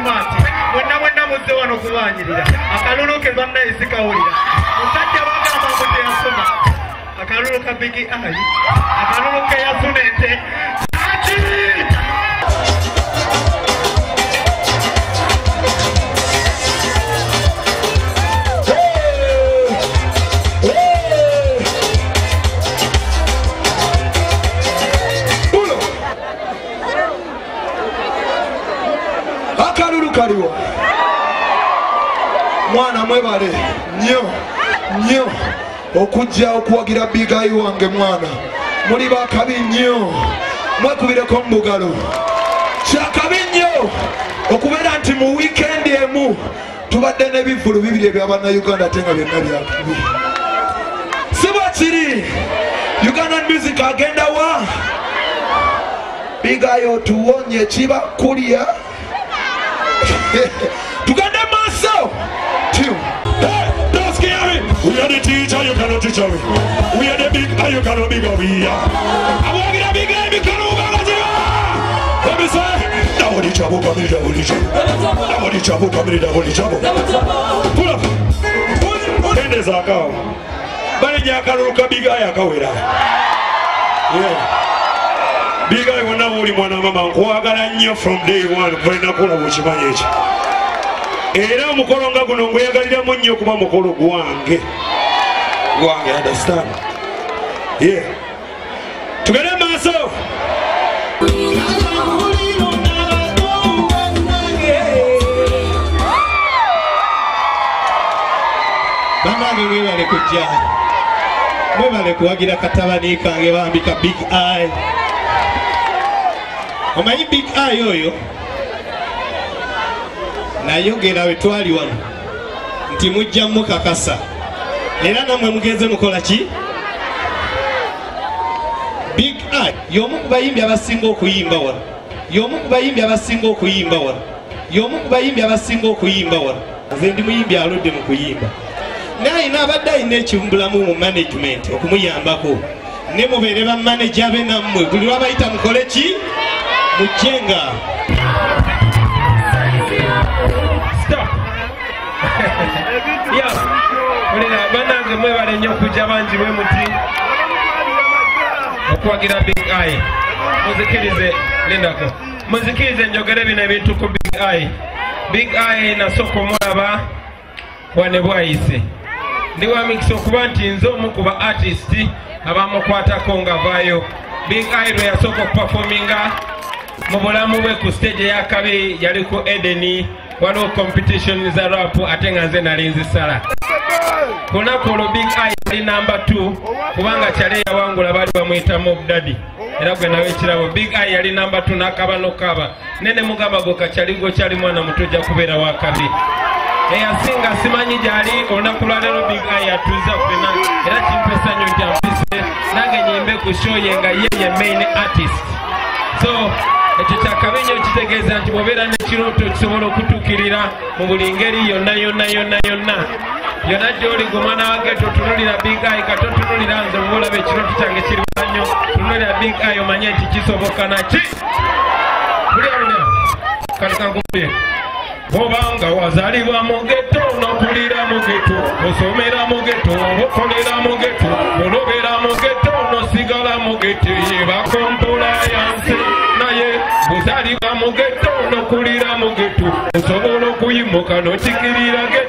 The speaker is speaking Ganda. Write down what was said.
ati mwenna muzze wano kubanjirira akalulu ke bannayisi kawulira musajja bagamba mbuti yasoma akalulu ka Big Eye akalulu ke yasuna ente kaliwo mwana mwebale nnyo okujja okuwagira Big Eye wange mwana muli bakabi nnyo mwekubireko mubugalo kyakabi nnyo okubeera nti mu wiikendi emu tubadde n'ebivulu bibiri ebyabannayuganda ate nga byonna byakabi si bwe kiri Ugandan music agenda wa Big Eye otuwonye kiba kulya tugende maaso don't scare me. We are the teacher, you cannot teach me. We are the Big Eye, you cannot be go we are. I'm walking a Big Eye, you cannot go. Let me say, double trouble, come in, double trouble, come in, double trouble. Pull up. Ten days ago, but you can't look Big Eye, yeah. Big Eye wonna buli mwana mama nkwagala nnyo from day one kwenda kola bukimanye ekyo era omukolo nga guno ngweyagaliramu nnyo okuba mukolo gwange understand yeah tugende maaso bannange mwebale kujja mwebale kuwagira katabani kange bambika Big Eye omanyi Big Eye oyo nayogera we twali wano nti mujja mukakasa era namwe mugenze mukola ki Big Eye y'omu ku bayimbi abasinga okuyimba wano y'omu ku bayimbi abasinga okuyimba wano y'omu ku bayimbi abasinga okuyimba wano nze ndi muyimbi aludde mu kuyimba naye n'abadde alina ekimbulamu mu management okumuyambako ne mubeere bamanaja be nammwe buli lwabayita mukole ki mujenga stop yeah mulina banange mwebale nnyo okujja bangi bwe muti okwagira Big Eye muzikirize lindako muzikirize njogere bino ebintu ku Big Eye Big Eye nasooka omulaba wane bwayise ndi wa mix okuba nti nze omu ku ba artist abamukwatako nga vaayo Big Eye lwe yasooka okuperforminga mu bulamu bwe ku stage eyakabi yali ku Edeni waliwo competition za rap ate nga nze nali nzisala ku lunaku olwo Big Eye yali number 2 kubanga kyali yawangula baali bamuyita Mob Daddy era gwe nawe ekirabo Big Eye yali number 2 n'akaba n'okaba nene mugamba gwe kakyaligo kyali mwana muto jja kubeera wakabi eyasinga simanyi gyali olunaku lwaleero Big Eye yatuuza fena era kimpesa nnyo nti ampise nange nyimbe ku show ye nga ye main artist so ekyo kyakabi nnyo kitegeeza nti bw'obeera n'ekirooto kisobola okutuukirira mu buli ngeri yonna yonna gy'oli gwe mwana wa geto tunulira Big Eye kati otunulira nze bwe olaba ekirooto kyange kirima nnyo tunulira Big Eye omanye nti kisoboka naki bulya kati kankubye obanga wazalibwa mu geto n'okulira mu geto osomera mu geto okolera mu geto olobera mu geto n'osigala mu geto yebakompola yansi naye buzalibwa mu geto n'okulira mu geto osobola okuyimuka n'otikirira geto